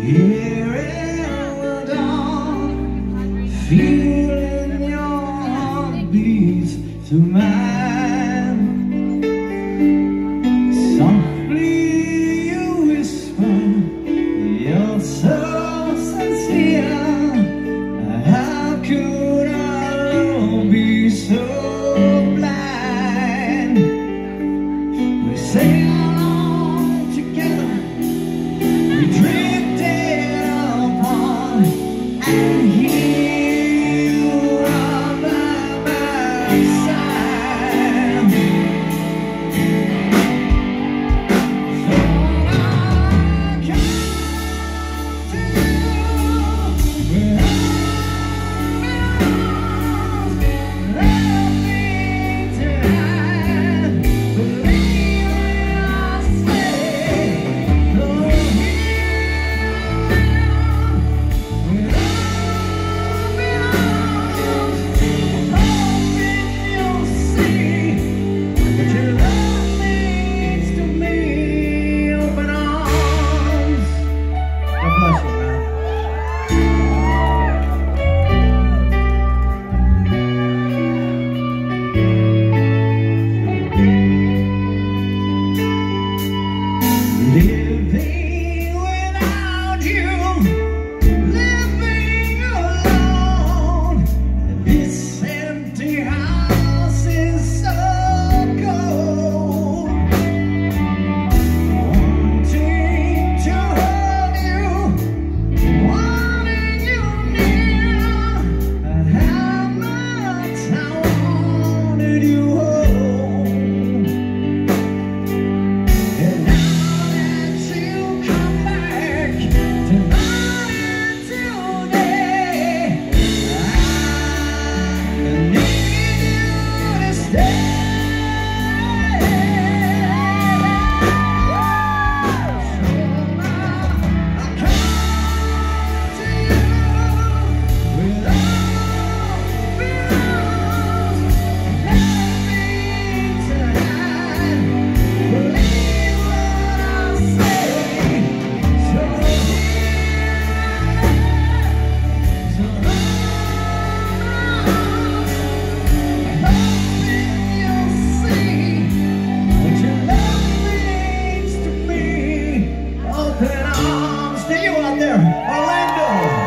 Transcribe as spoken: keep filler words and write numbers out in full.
Here in the dawn, feeling your heartbeats to mine. Softly you whisper, you're so sincere. How could our love be so blind? We sail along together, we drifted apart, and here you are by my side. So I come to you with open arms. Let me tonight believe when I say, oh, living without you, living alone. This empty house is so cold. Wanting to hold you, wanting you near, and how much I wanted you home. And now open arms to you out there, Orlando.